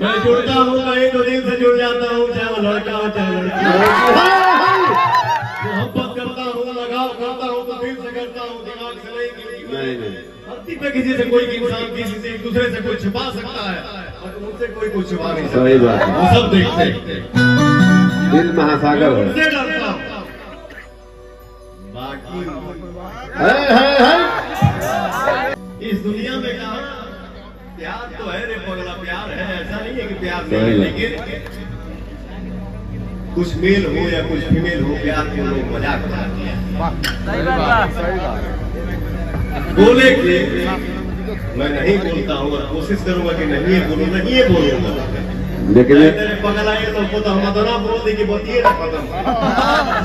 मैं जुड़ता हूँ तो एक दो दिन से जुड़ जाता हूँ, चाहे वो लड़का हो चाहे लड़की। मोहब्बत करता हूँ, लगाव करता हूँ तो दिल से करता हूँ, दिमाग से नहीं। धरती पे किसी से कोई इंसान किसी से एक दूसरे से कोई छुपा सकता है और मुझसे कोई कुछ छुपा नहीं सकता। सही बात है, वो सब देखते हैं। दिल महासागर है। उनसे डरता हूँ, बाकी इस दुनिया में कहा प्यार तो है रे पगला, प्यार है, ऐसा नहीं है कि प्यार नहीं है, लेकिन कुछ मेल हो या कुछ फीमेल हो, प्यार को लोग मजाक उड़ाते हैं। बोले कि मैं नहीं बोलता हूँ और कोशिश करूंगा कि नहीं बोलूँ, नहीं ये बोलूंगा, लेकिन पगला ये तो हम दोनों बोल दी कि बोलिए ना खत्म।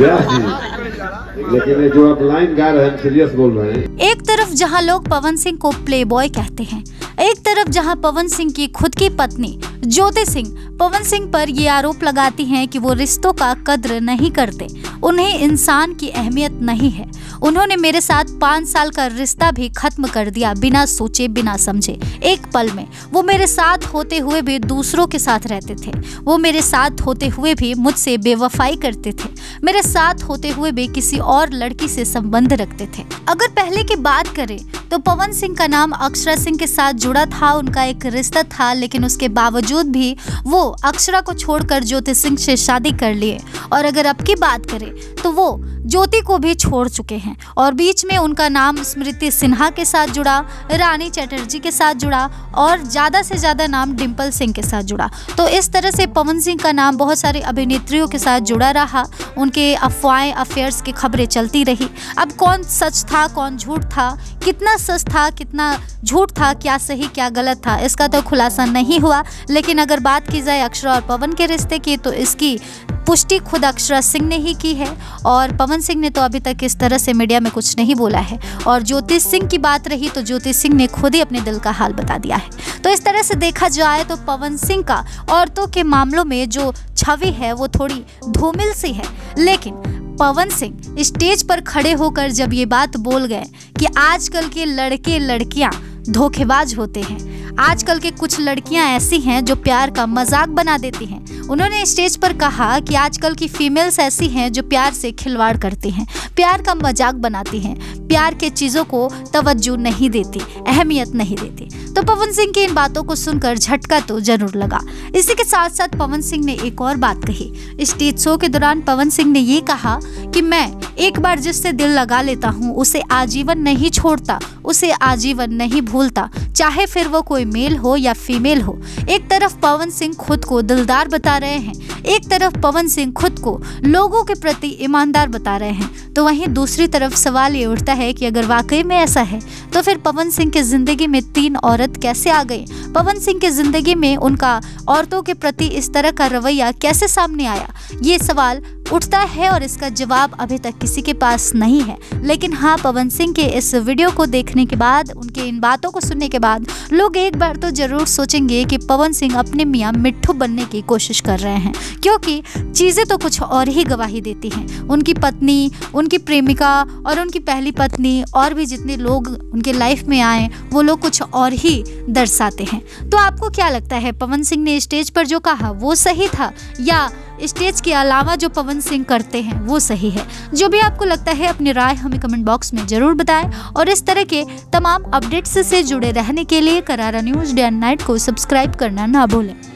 लेकिन जो आप लाइन गा रहे हैं सीरियस बोल रहे हैं। एक तरफ जहां लोग पवन सिंह को प्लेबॉय कहते हैं, एक तरफ जहां पवन सिंह की खुद की पत्नी ज्योति सिंह पवन सिंह पर ये आरोप लगाती हैं कि वो रिश्तों का कद्र नहीं करते, उन्हें इंसान की अहमियत नहीं है। उन्होंने मेरे साथ 5 साल का रिश्ता भी खत्म कर दिया बिना सोचे बिना समझे। एक पल में वो मेरे साथ होते हुए भी दूसरों के साथ रहते थे, वो मेरे साथ होते हुए भी मुझसे बेवफाई करते थे, मेरे साथ होते हुए भी किसी और लड़की से संबंध रखते थे। अगर पहले की बात करें तो पवन सिंह का नाम अक्षरा सिंह के साथ जुड़ा था, उनका एक रिश्ता था, लेकिन उसके बावजूद भी वो अक्षरा को छोड़कर ज्योति सिंह से शादी कर लिए। और अगर अब की बात करें तो वो ज्योति को भी छोड़ चुके हैं और बीच में उनका नाम स्मृति सिन्हा के साथ जुड़ा, रानी चटर्जी के साथ जुड़ा और ज़्यादा से ज़्यादा नाम डिम्पल सिंह के साथ जुड़ा। तो इस तरह से पवन सिंह का नाम बहुत सारी अभिनेत्रियों के साथ जुड़ा रहा, उनके अफवाहें अफेयर्स की खबरें चलती रही। अब कौन सच था कौन झूठ था, कितना सच था कितना झूठ था, क्या सही क्या गलत था, इसका तो खुलासा नहीं हुआ। लेकिन अगर बात की जाए अक्षरा और पवन के रिश्ते की तो इसकी पुष्टि खुद अक्षरा सिंह ने ही की है और पवन सिंह ने तो अभी तक इस तरह से मीडिया में कुछ नहीं बोला है। और ज्योति सिंह की बात रही तो ज्योति सिंह ने खुद ही अपने दिल का हाल बता दिया है। तो इस तरह से देखा जाए तो पवन सिंह का औरतों के मामलों में जो छवि है वो थोड़ी धूमिल सी है, लेकिन पवन सिंह स्टेज पर खड़े होकर जब ये बात बोल गए कि आजकल के लड़के लड़कियां धोखेबाज होते हैं, आजकल के कुछ लड़कियां ऐसी हैं जो प्यार का मजाक बना देती हैं। उन्होंने स्टेज पर कहा कि आजकल की फीमेल्स ऐसी हैं जो प्यार से खिलवाड़ करती हैं, प्यार का मजाक बनाती हैं, प्यार के चीज़ों को तवज्जो नहीं देती, अहमियत नहीं देती। तो पवन सिंह की इन बातों को सुनकर झटका तो जरूर लगा। इसी के साथ साथ पवन सिंह ने एक और बात कही। स्टेज शो के दौरान पवन सिंह ने ये कहा कि मैं एक बार जिससे दिल लगा लेता हूँ उसे आजीवन नहीं छोड़ता, उसे आजीवन नहीं भूलता, चाहे फिर वो कोई मेल हो या फीमेल हो। एक तरफ पवन सिंह खुद को दिलदार बता रहे हैं, एक तरफ पवन सिंह खुद को लोगों के प्रति ईमानदार बता रहे हैं, तो वहीं दूसरी तरफ सवाल ये उठता है कि अगर वाकई में ऐसा है तो फिर पवन सिंह की जिंदगी में 3 औरत कैसे आ गई? पवन सिंह की जिंदगी में उनका औरतों के प्रति इस तरह का रवैया कैसे सामने आया? ये सवाल उठता है और इसका जवाब अभी तक किसी के पास नहीं है। लेकिन हाँ, पवन सिंह के इस वीडियो को देखने के बाद, उनके इन बातों को सुनने के बाद लोग एक बार तो जरूर सोचेंगे कि पवन सिंह अपने मियाँ मिट्ठू बनने की कोशिश कर रहे हैं, क्योंकि चीज़ें तो कुछ और ही गवाही देती हैं। उनकी पत्नी, उनकी प्रेमिका और उनकी पहली पत्नी और भी जितने लोग उनके लाइफ में आए वो लोग कुछ और ही दर्शाते हैं। तो आपको क्या लगता है, पवन सिंह ने स्टेज पर जो कहा वो सही था या स्टेज के अलावा जो पवन सिंह करते हैं वो सही है? जो भी आपको लगता है अपनी राय हमें कमेंट बॉक्स में जरूर बताएं और इस तरह के तमाम अपडेट्स से जुड़े रहने के लिए Karara news day and night को सब्सक्राइब करना ना भूलें।